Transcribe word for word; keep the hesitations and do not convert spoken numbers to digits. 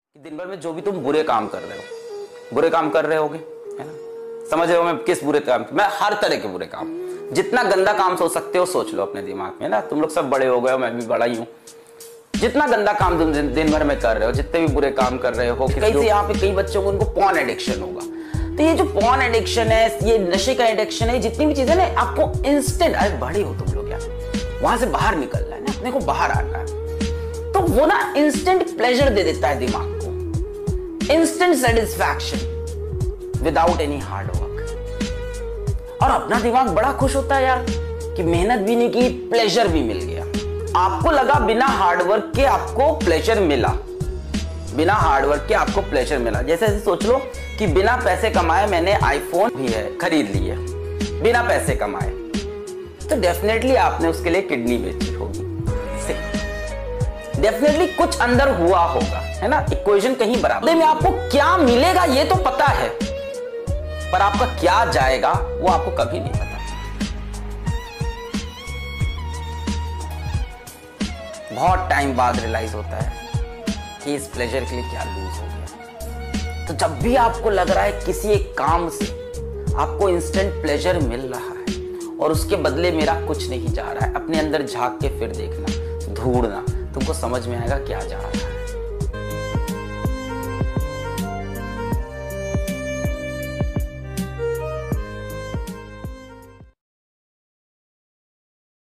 कि दिन भर में जो भी तुम बुरे काम कर रहे हो, बुरे काम कर रहे होगे, है ना? समझ रहे हो मैं किस बुरे काम? मैं हर तरह के बुरे काम, जितना गंदा काम सोच सकते हो सोच लो अपने दिमाग में ना। तुम लोग सब बड़े हो गए हो, मैं भी बड़ा ही हूँ। जितना गंदा काम तुम दिन भर में कर रहे हो, जितने भी बुरे काम कर रहे हो, कई से यहाँ पे कई बच्चों को उनको पॉर्न एडिक्शन होगा। तो ये जो पॉर्न एडिक्शन है, ये नशे का एडिक्शन है, जितनी भी चीजें ना आपको इंस्टेंट, अरे बड़े हो तुम लोग यार, वहां से बाहर निकलना है ना, अपने को बाहर आना है। तो वो ना इंस्टेंट प्लेजर दे देता है दिमाग को, instant satisfaction without any hard work. और अपना दिमाग बड़ा खुश होता है यार कि मेहनत भी नहीं की, प्लेजर भी मिल गया। आपको लगा बिना हार्ड वर्क के आपको प्लेजर मिला, बिना हार्ड वर्क के आपको प्लेजर मिला। जैसे ऐसे सोच लो कि बिना पैसे कमाए मैंने आईफोन भी है खरीद ली है, बिना पैसे कमाए, तो डेफिनेटली आपने उसके लिए किडनी बेची होगी, डेफिनेटली कुछ अंदर हुआ होगा, है ना? इक्वेशन कहीं बराबर में आपको क्या मिलेगा ये तो पता है, पर आपका क्या जाएगा वो आपको कभी नहीं पता। बहुत टाइम बाद रियलाइज होता है कि इस प्लेजर के लिए क्या लूज हो गया। तो जब भी आपको लग रहा है किसी एक काम से आपको इंस्टेंट प्लेजर मिल रहा है और उसके बदले मेरा कुछ नहीं जा रहा है, अपने अंदर झांक के फिर देखना, ढूंढना, तुमको समझ में आएगा क्या जा रहा है।